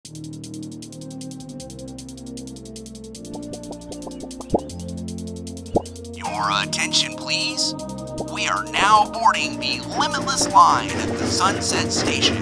Your attention, please. We are now boarding the Limitless Line at the Sunset Station.